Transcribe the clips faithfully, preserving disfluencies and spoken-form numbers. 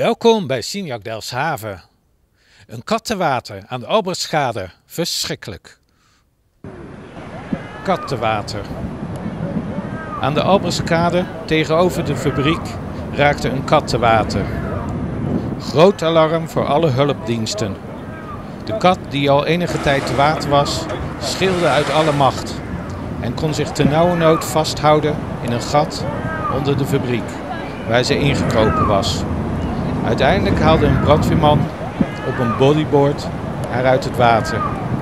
Welkom bij Signac Delfshaven. Een kattenwater aan de Albertskade. Verschrikkelijk. Kattenwater. Aan de Albertskade tegenover de fabriek raakte een kat te water. Groot alarm voor alle hulpdiensten. De kat, die al enige tijd te water was, schreeuwde uit alle macht en kon zich ternauwernood vasthouden in een gat onder de fabriek waar ze ingekropen was. Uiteindelijk haalde een brandweerman op een bodyboard haar uit het water.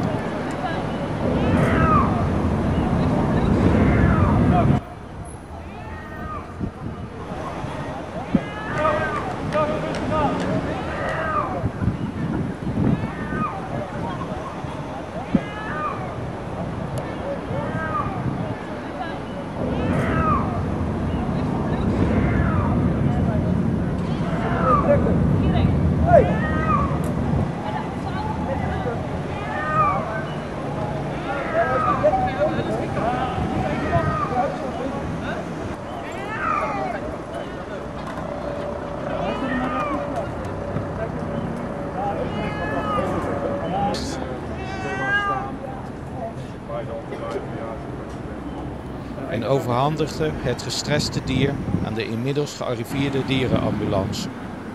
En overhandigde het gestreste dier aan de inmiddels gearriveerde dierenambulance.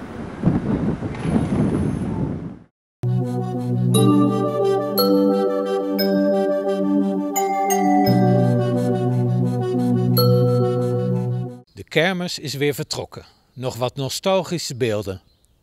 De kermis is weer vertrokken. Nog wat nostalgische beelden.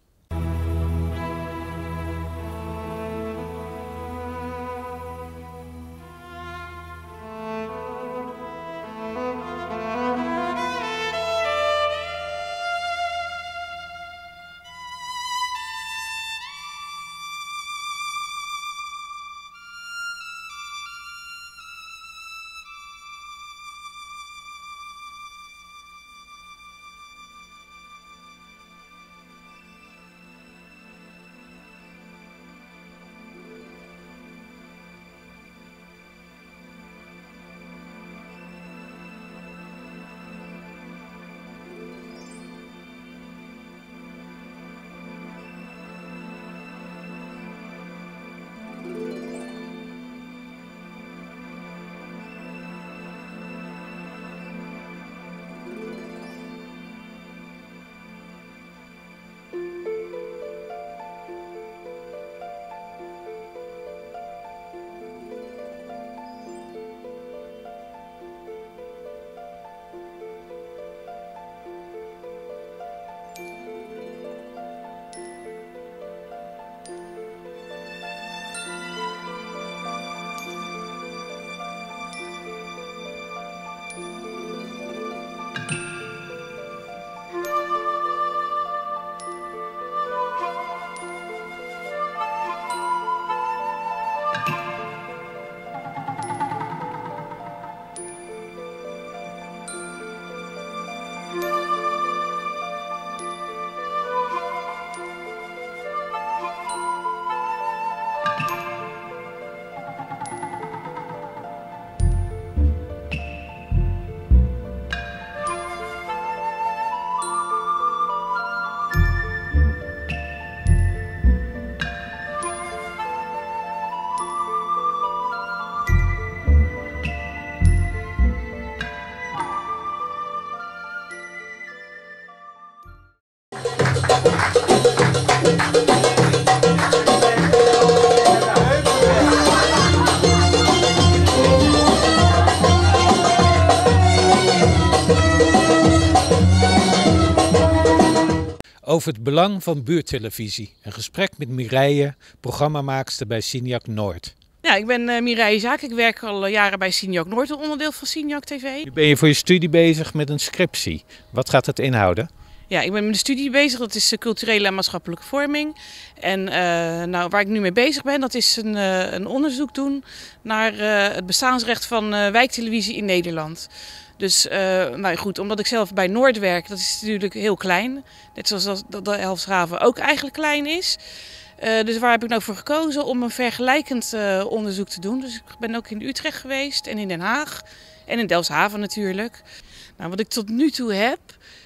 Over het belang van buurttelevisie. Een gesprek met Mireille, programmamaakster bij Signac Noord. Ja, ik ben uh, Mireille Zaak. Ik werk al uh, jaren bij Signac Noord, een onderdeel van Signac T V. Nu ben je voor je studie bezig met een scriptie. Wat gaat het inhouden? Ja, ik ben met de studie bezig. Dat is uh, culturele en maatschappelijke vorming. En uh, nou, waar ik nu mee bezig ben, dat is een, uh, een onderzoek doen naar uh, het bestaansrecht van uh, wijktelevisie in Nederland. Dus uh, nou goed, omdat ik zelf bij Noord werk, dat is natuurlijk heel klein. Net zoals dat de Delfshaven ook eigenlijk klein is. Uh, dus waar heb ik nou voor gekozen om een vergelijkend uh, onderzoek te doen. Dus ik ben ook in Utrecht geweest en in Den Haag en in Delfshaven natuurlijk. Nou, wat ik tot nu toe heb,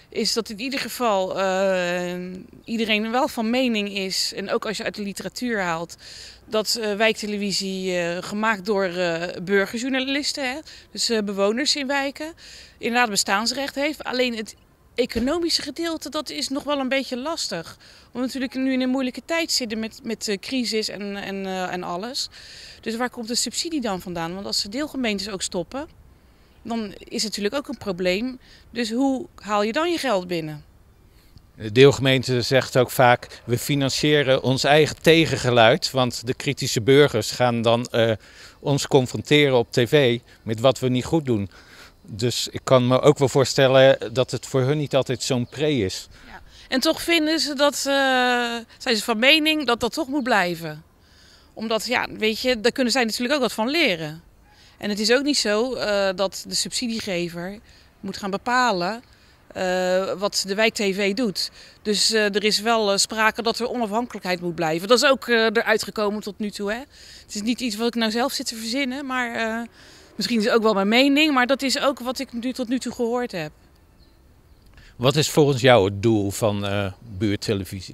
is dat in ieder geval uh, iedereen wel van mening is, en ook als je uit de literatuur haalt, dat uh, wijktelevisie uh, gemaakt door uh, burgerjournalisten, hè, dus uh, bewoners in wijken, inderdaad bestaansrecht heeft. Alleen het economische gedeelte, dat is nog wel een beetje lastig. Omdat we natuurlijk nu in een moeilijke tijd zitten met, met uh, crisis en, en, uh, en alles. Dus waar komt de subsidie dan vandaan? Want als de deelgemeentes ook stoppen, dan is het natuurlijk ook een probleem. Dus hoe haal je dan je geld binnen? De deelgemeente zegt ook vaak, we financieren ons eigen tegengeluid. Want de kritische burgers gaan dan uh, ons confronteren op tv met wat we niet goed doen. Dus ik kan me ook wel voorstellen dat het voor hun niet altijd zo'n pre is. Ja. En toch vinden ze dat, uh, zijn ze van mening dat dat toch moet blijven. Omdat, ja, weet je, daar kunnen zij natuurlijk ook wat van leren. En het is ook niet zo uh, dat de subsidiegever moet gaan bepalen uh, wat de wijktv doet. Dus uh, er is wel uh, sprake dat er onafhankelijkheid moet blijven. Dat is ook uh, eruit gekomen tot nu toe. Hè? Het is niet iets wat ik nou zelf zit te verzinnen, maar uh, misschien is het ook wel mijn mening. Maar dat is ook wat ik nu tot nu toe gehoord heb. Wat is volgens jou het doel van uh, buurttelevisie?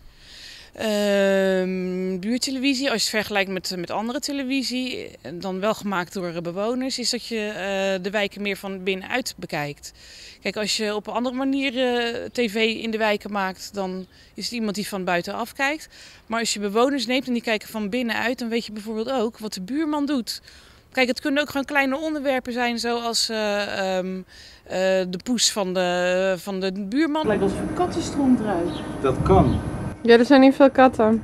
Uh, buurttelevisie, als je het vergelijkt met, met andere televisie, dan wel gemaakt door bewoners, is dat je uh, de wijken meer van binnenuit bekijkt. Kijk, als je op een andere manier uh, tv in de wijken maakt, dan is het iemand die van buitenaf kijkt. Maar als je bewoners neemt en die kijken van binnenuit, dan weet je bijvoorbeeld ook wat de buurman doet. Kijk, het kunnen ook gewoon kleine onderwerpen zijn, zoals uh, um, uh, de poes van de, van de buurman. Het lijkt alsof een kat is eruit. Dat kan. Ja, er zijn niet veel katten.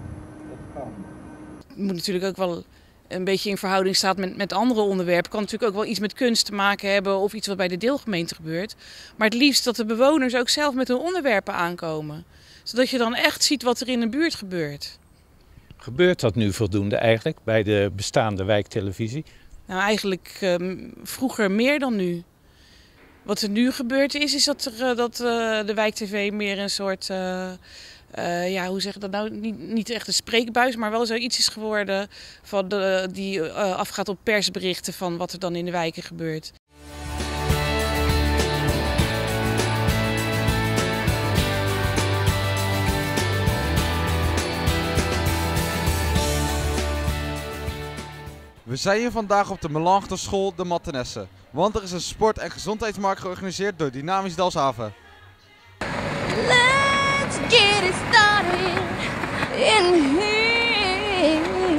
Het moet natuurlijk ook wel een beetje in verhouding staan met, met andere onderwerpen. Het kan natuurlijk ook wel iets met kunst te maken hebben of iets wat bij de deelgemeente gebeurt. Maar het liefst dat de bewoners ook zelf met hun onderwerpen aankomen. Zodat je dan echt ziet wat er in de buurt gebeurt. Gebeurt dat nu voldoende eigenlijk bij de bestaande wijktelevisie? Nou, eigenlijk um, vroeger meer dan nu. Wat er nu gebeurd is, is dat, er, uh, dat uh, de wijktv meer een soort... Uh, Uh, ja, hoe zeg je dat nou? Niet, niet echt een spreekbuis, maar wel zoiets is geworden van de, die uh, afgaat op persberichten van wat er dan in de wijken gebeurt. We zijn hier vandaag op de Melanchthon School de Mathenesse, want er is een sport- en gezondheidsmarkt georganiseerd door Dynamisch Delfshaven. Let's get it started in here.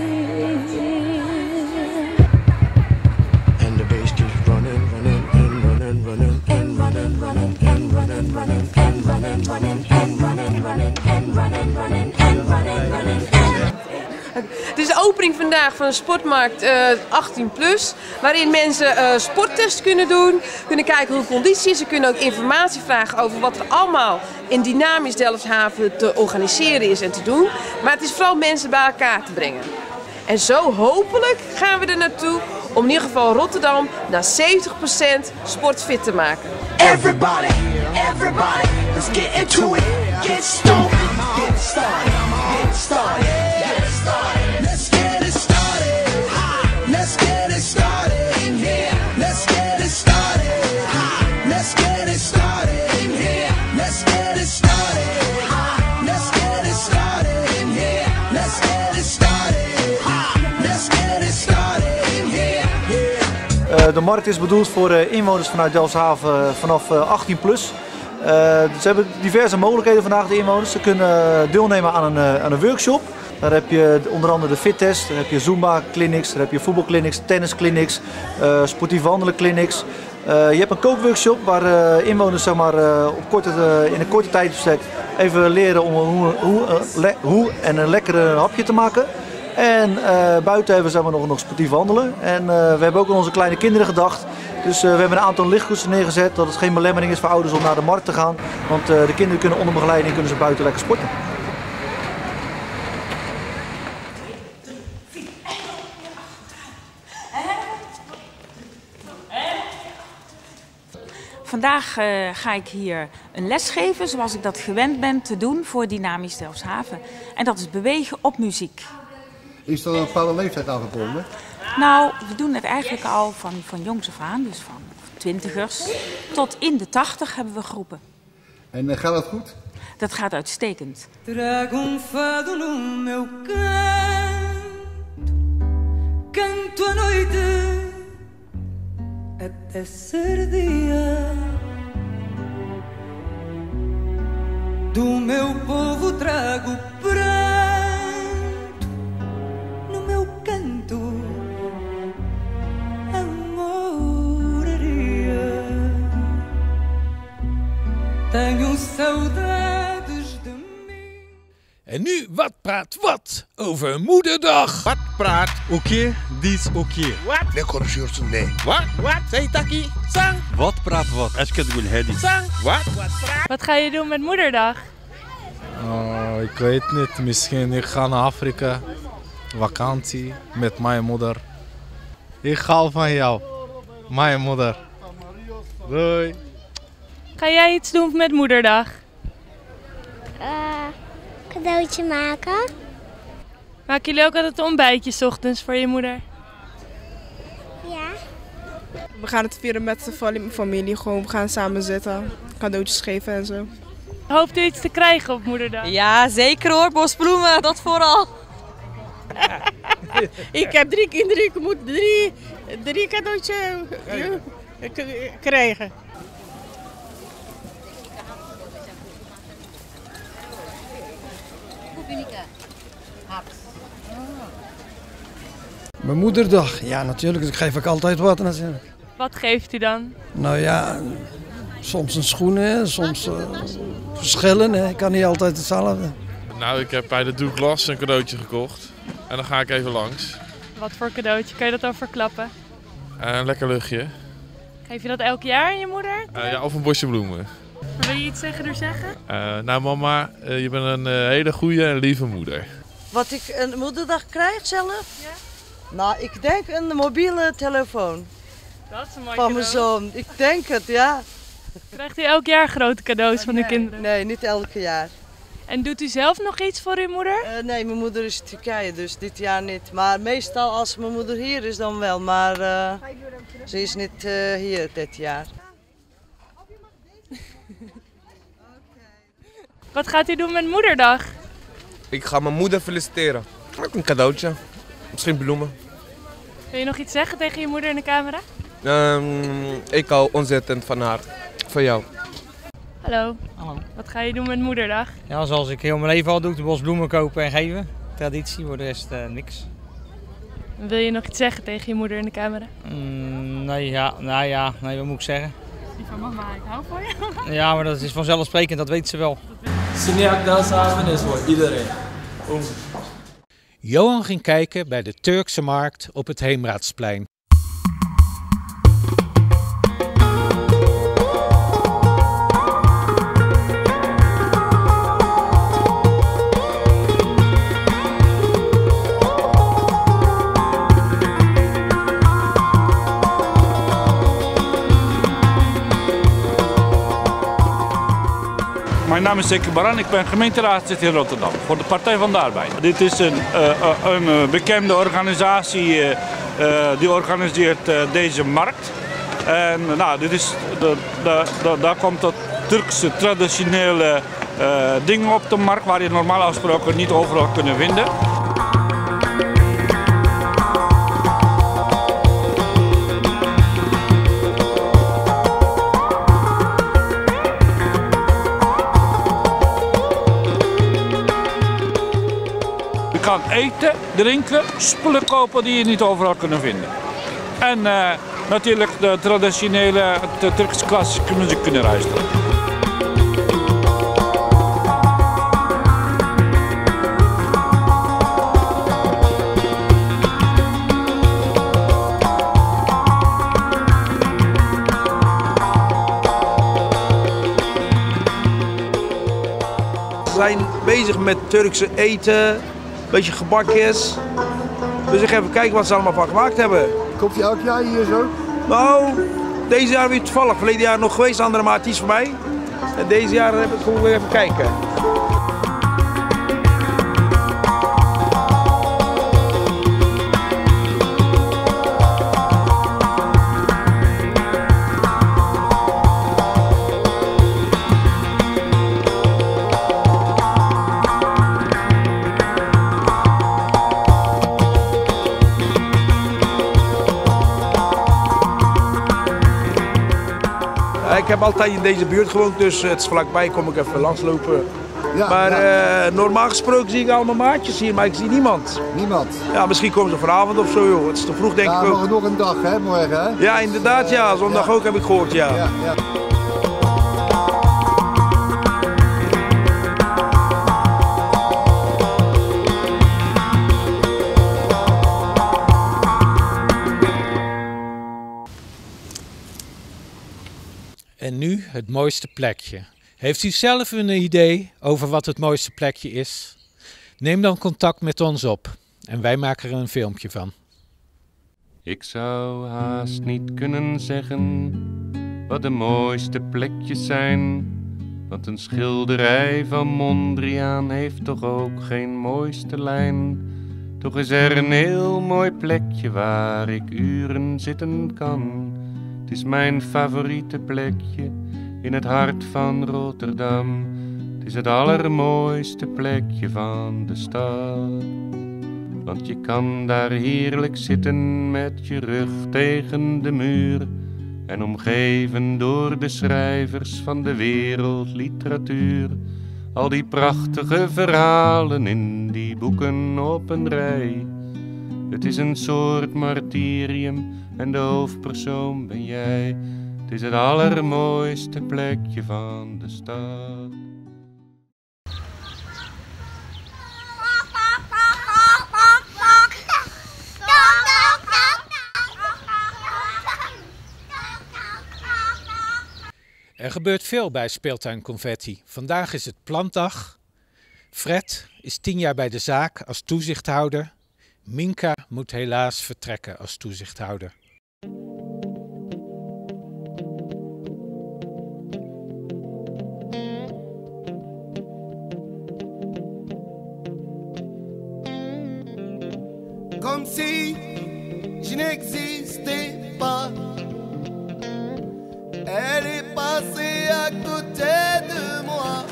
And the bass keeps running, running, and running, running, and running, running, and running, running, and running, running, and running, running, and running, running, and running, running, and Het is de opening vandaag van de sportmarkt uh, achttien plus, waarin mensen uh, sporttests kunnen doen, kunnen kijken hoe de conditie is. Ze kunnen ook informatie vragen over wat er allemaal in Dynamisch Delfshaven te organiseren is en te doen. Maar het is vooral mensen bij elkaar te brengen. En zo hopelijk gaan we er naartoe om in ieder geval Rotterdam naar zeventig procent sportfit te maken. everybody, everybody, let's get into it. Get stoned, get started, get started, get started. Let's get it started. Let's get it started in here. Let's get it started. Let's get it started in here. Let's get it started. Let's get it started in here. Let's get it started. Let's get it started in here. Uh, de markt is bedoeld voor uh, inwoners vanuit Delfshaven vanaf uh, achttien plus. Uh, ze hebben diverse mogelijkheden vandaag, de inwoners. Ze kunnen deelnemen aan een, uh, aan een workshop. Daar heb je onder andere de fittest, daar heb je Zumba clinics, daar heb je voetbalclinics, tennisclinics, uh, sportief wandelen clinics. Uh, je hebt een kookworkshop waar uh, inwoners zeg maar, uh, op korte, uh, in een korte tijdsbestek even leren om hoe, hoe, uh, le hoe en een lekkere hapje te maken. En uh, buiten hebben we zeg maar, nog, nog sportief wandelen. En uh, we hebben ook aan onze kleine kinderen gedacht. Dus uh, we hebben een aantal lichtkoetsen neergezet, dat het geen belemmering is voor ouders om naar de markt te gaan. Want uh, de kinderen kunnen onder begeleiding kunnen ze buiten lekker sporten. Vandaag uh, ga ik hier een les geven zoals ik dat gewend ben te doen voor Dynamisch Delfshaven. En dat is bewegen op muziek. Is er een bepaalde leeftijd aan verbonden? Nou, we doen het eigenlijk al van, van jongs af aan, dus van twintigers tot in de tachtig hebben we groepen. En uh, gaat dat goed? Dat gaat uitstekend. Trago um fado no meu canto, canto à noite até ser dia. Do meu povo trago pranto no meu canto, amoraria. Tenho saudades de mim. En nu, wat praat wat over Moederdag? Wat praat oké, dit oké. Wat? Nee, corrigeert ze nee. Wat? Wat? Zeg taki? Sang? Wat praat wat? Als ik het goed heb. Sang? Wat? Wat praat? Wat ga je doen met Moederdag? Oh, ik weet niet. Misschien ik ga naar Afrika. Vakantie met mijn moeder. Ik hou van jou. Mijn moeder. Doei. Ga jij iets doen met Moederdag? Uh, cadeautje maken. Maken jullie ook altijd ontbijtjes 's ochtends voor je moeder? Ja. We gaan het vieren met de familie. Gewoon, we gaan samen zitten. Cadeautjes geven en zo. Hoopt u iets te krijgen op Moederdag? Ja, zeker hoor. Bosbloemen, dat vooral. Ik heb drie kinderen, ik moet drie, drie cadeautjes krijgen. Mijn moederdag, ja natuurlijk, ik geef ik altijd wat natuurlijk. Wat geeft u dan? Nou ja, soms een schoen, hè, soms uh, verschillen, hè. Ik kan niet altijd hetzelfde. Nou, ik heb bij de Douglas een cadeautje gekocht en dan ga ik even langs. Wat voor cadeautje, kan je dat al verklappen? Uh, een lekker luchtje. Geef je dat elk jaar aan je moeder? Uh, ja, of een bosje bloemen. Wil je iets tegen haar zeggen? Uh, nou mama, uh, je bent een uh, hele goede en lieve moeder. Wat ik een moederdag krijg zelf? Ja? Nou, ik denk een mobiele telefoon. Dat is een mooi van mijn zoon. Ik denk het, ja. Krijgt u elk jaar grote cadeaus van nee, uw kinderen? Nee, niet elke jaar. En doet u zelf nog iets voor uw moeder? Uh, nee, mijn moeder is in Turkije, dus dit jaar niet. Maar meestal als mijn moeder hier is dan wel, maar uh, ze is niet uh, hier dit jaar. Wat gaat u doen met Moederdag? Ik ga mijn moeder feliciteren. Ook een cadeautje. Misschien bloemen. Wil je nog iets zeggen tegen je moeder in de camera? Um, ik hou ontzettend van haar. Van jou. Hallo. Hallo. Wat ga je doen met Moederdag? Ja, zoals ik heel mijn leven al doe, de bos bloemen kopen en geven. Traditie, voor de rest uh, niks. Wil je nog iets zeggen tegen je moeder in de camera? Mm, nee, ja, nou ja, nee, wat moet ik zeggen? Die van mama, ik hou van je. Ja, maar dat is vanzelfsprekend, dat weet ze wel. Seniak Delfshaven is voor iedereen. Oom. Johan ging kijken bij de Turkse markt op het Heemraadsplein. Mijn naam is Zeki Baran, ik ben gemeenteraadslid in Rotterdam voor de Partij van de Arbeid. Dit is een, uh, een bekende organisatie uh, uh, die organiseert uh, deze markt. En nou, dit is de, de, de, daar komt het Turkse traditionele uh, dingen op de markt waar je normaal gesproken niet overal kunnen vinden. Je kan eten, drinken, spullen kopen die je niet overal kunnen vinden. En uh, natuurlijk de traditionele de Turkse klassieke muziek kunnen luisteren. We zijn bezig met Turkse eten. Een beetje gebakjes. Dus ik ga even kijken wat ze allemaal van gemaakt hebben. Komt je elk jaar hier zo? Nou, deze jaar weer toevallig. Verleden jaar nog geweest, andere maat is voor mij. En deze jaar heb ik gewoon weer even kijken. heb altijd in deze buurt gewoond, dus het is vlakbij, kom ik even langslopen. Ja, maar ja. Uh, normaal gesproken zie ik allemaal maatjes hier, maar ik zie niemand. Niemand? Ja, misschien komen ze vanavond of zo, joh. Het is te vroeg, denk ja, ik ook. Ja, nog een dag, hè, morgen, hè? Ja, inderdaad, ja. Zondag ja. ook heb ik gehoord, ja. ja, ja. En nu het mooiste plekje. Heeft u zelf een idee over wat het mooiste plekje is? Neem dan contact met ons op en wij maken er een filmpje van. Ik zou haast niet kunnen zeggen wat de mooiste plekjes zijn. Want een schilderij van Mondriaan heeft toch ook geen mooiste lijn. Toch is er een heel mooi plekje waar ik uren zitten kan. Het is mijn favoriete plekje in het hart van Rotterdam. Het is het allermooiste plekje van de stad. Want je kan daar heerlijk zitten met je rug tegen de muur. En omgeven door de schrijvers van de wereldliteratuur. Al die prachtige verhalen in die boeken op een rij. Het is een soort martyrium en de hoofdpersoon ben jij. Het is het allermooiste plekje van de stad. Er gebeurt veel bij Speeltuin Confetti. Vandaag is het plantdag. Fred is tien jaar bij de zaak als toezichthouder. Minka moet helaas vertrekken als toezichthouder. Comme si je n'existais pas. Elle est passée à côté de moi.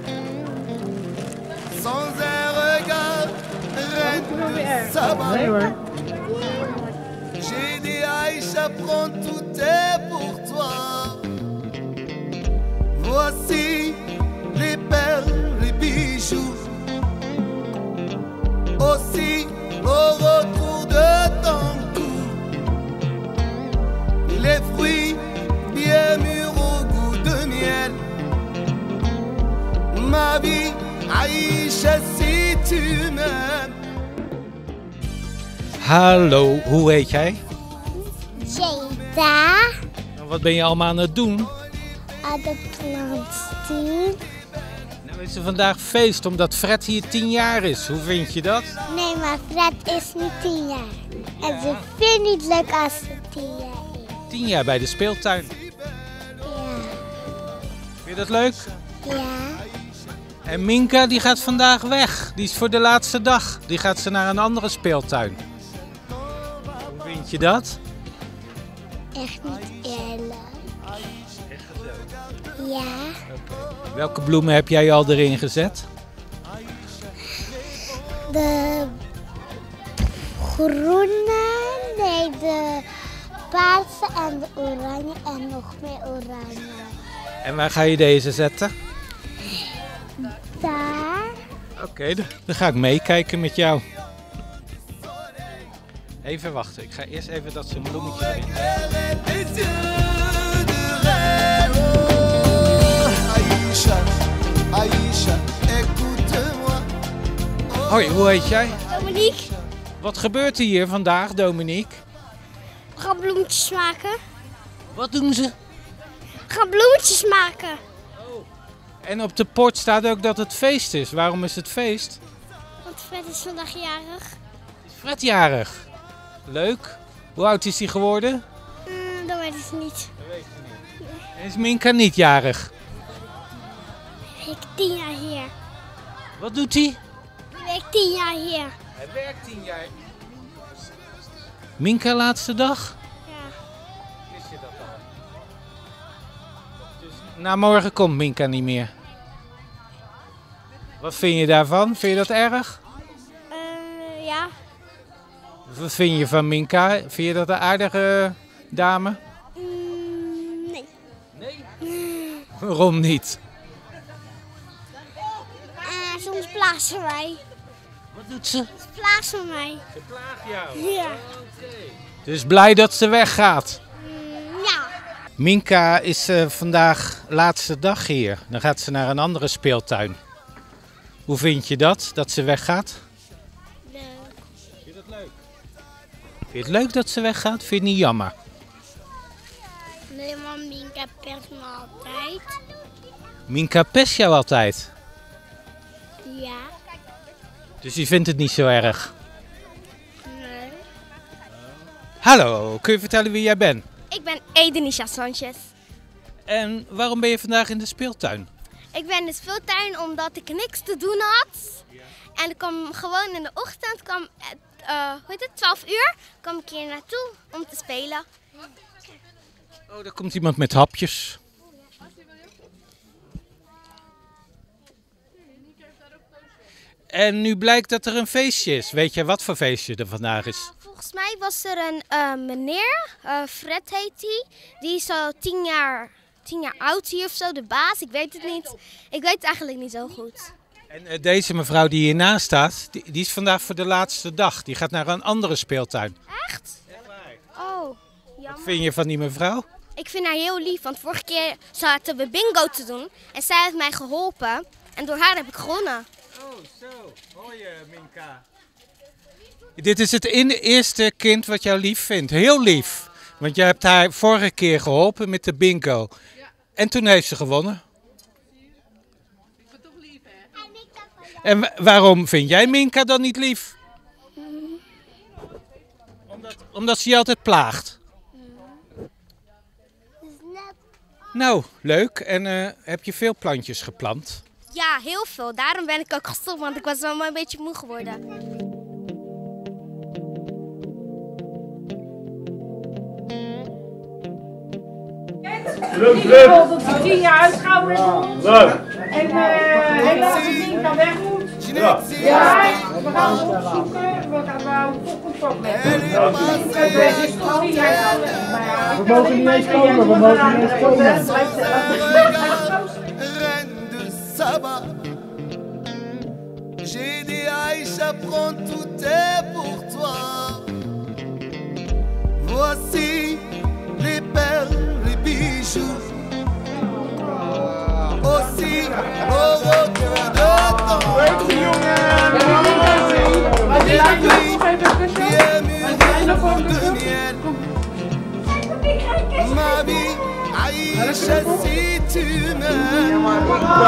Sans un regard, reine de Saba. J'ai dit Aïcha, prends tout est pour toi. Voici les perles, les bijoux. Aussi au retour de ton cou, les fruits bien mûrs au goût de miel. Ma vie, Aïcha, si tu m'aimes. Hallo, hoe heet jij? Jada. Wat ben je allemaal aan het doen? Aan de plant doen. Nou is er vandaag feest omdat Fred hier tien jaar is. Hoe vind je dat? Nee, maar Fred is niet tien jaar. En ze vindt het niet leuk als ze tien jaar is. Tien jaar bij de speeltuin. Ja. Vind je dat leuk? Ja. En Minka die gaat vandaag weg. Die is voor de laatste dag. Die gaat ze naar een andere speeltuin. Hoe vind je dat? Echt niet eerlijk. Ja. Okay. Welke bloemen heb jij al erin gezet? De groene, nee, de paarse en de oranje en nog meer oranje. En waar ga je deze zetten? Daar. Oké, okay, dan ga ik meekijken met jou. Even wachten, ik ga eerst even dat zo'n bloemetje erin zet. Hoi, hoe heet jij? Dominique. Wat gebeurt er hier vandaag, Dominique? We gaan bloemetjes maken. Wat doen ze? We gaan bloemetjes maken. Oh. En op de poort staat ook dat het feest is. Waarom is het feest? Want Fred is vandaag jarig. Is Fred jarig? Leuk. Hoe oud is hij geworden? Mm, dat weet ik niet. Dat weet je niet. En is Minka niet jarig? Ik tien jaar hier. Wat doet hij? Hij werkt tien jaar hier. Hij werkt tien jaar. Minka laatste dag? Ja. Wist je dat al? Dus na morgen komt Minka niet meer. Wat vind je daarvan? Vind je dat erg? Uh, ja. Wat vind je van Minka? Vind je dat een aardige dame? Mm, nee. Nee? Waarom niet? Uh, soms plaagt ze mij. Wat doet ze? Ze plaagt ze mij. Ze plaagt jou? Ja. Oké. Dus blij dat ze weggaat? Mm, ja. Minka is uh, vandaag laatste dag hier. Dan gaat ze naar een andere speeltuin. Hoe vind je dat, dat ze weggaat? Leuk. Vind je dat leuk? Vind je het leuk dat ze weggaat? Vind je het niet jammer? Nee, maar Minka pest me altijd. Minka pest jou altijd? Ja. Dus je vindt het niet zo erg? Nee. Hallo, kun je vertellen wie jij bent? Ik ben Edenisha Sanchez. En waarom ben je vandaag in de speeltuin? Ik ben in de speeltuin omdat ik niks te doen had. En ik kwam gewoon in de ochtend, kwam, uh, hoe heet het, twaalf uur, kwam ik hier naartoe om te spelen. Oh, daar komt iemand met hapjes. En nu blijkt dat er een feestje is. Weet je wat voor feestje er vandaag is? Volgens mij was er een uh, meneer, uh, Fred heet hij, die is al tien jaar, tien jaar oud hier of zo, de baas, ik weet het niet. Ik weet het eigenlijk niet zo goed. En uh, deze mevrouw die hiernaast staat, die, die is vandaag voor de laatste dag. Die gaat naar een andere speeltuin. Echt? Oh, jammer. Wat vind je van die mevrouw? Ik vind haar heel lief, want vorige keer zaten we bingo te doen en zij heeft mij geholpen. En door haar heb ik gewonnen. Oh, zo. Hoi Minka. Dit is het eerste kind wat jou lief vindt. Heel lief. Want jij hebt haar vorige keer geholpen met de bingo. En toen heeft ze gewonnen. Ik vind toch lief, hè? En waarom vind jij Minka dan niet lief? Omdat, omdat ze je altijd plaagt. Nou, leuk. En uh, heb je veel plantjes geplant? Ja, heel veel. Daarom ben ik ook gestopt, want ik was wel een beetje moe geworden. Leuk, leuk. Dat hij tien jaar uitgehouden is voor ons. Leuk. En uh, helaas is Minka weg moet. Ja. Ja, we gaan ze opzoeken. We gaan we toch contact met hem. Ja, het is toch tien jaar oud. We mogen niet eens komen. We mogen niet eens komen. J'ai dit Aïcha, prends tout est pour toi. Voici les perles, les bijoux. Aussi au retour de ton ma vie, Aïcha, si tu m'aimes.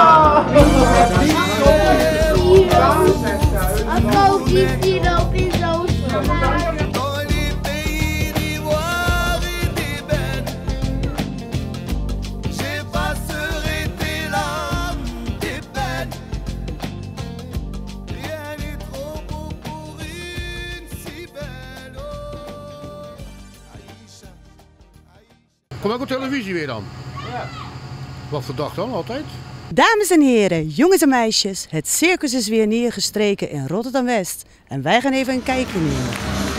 Kom ook op televisie weer dan? Ja. Wat voor dag dan altijd? Dames en heren, jongens en meisjes, het circus is weer neergestreken in Rotterdam-West. En wij gaan even een kijkje nemen.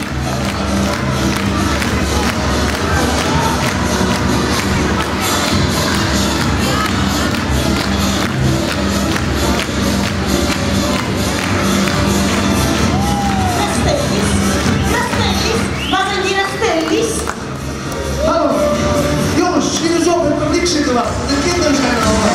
Jongens, schiet eens op, het publiek zit er wat. De kinderen zijn er al.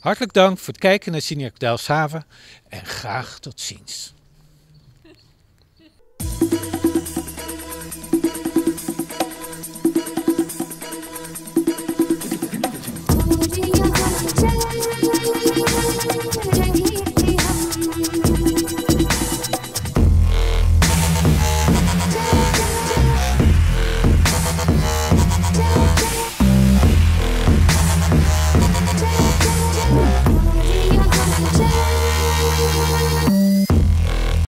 Hartelijk dank voor het kijken naar Cineac Delfshaven en graag tot ziens. Thank you.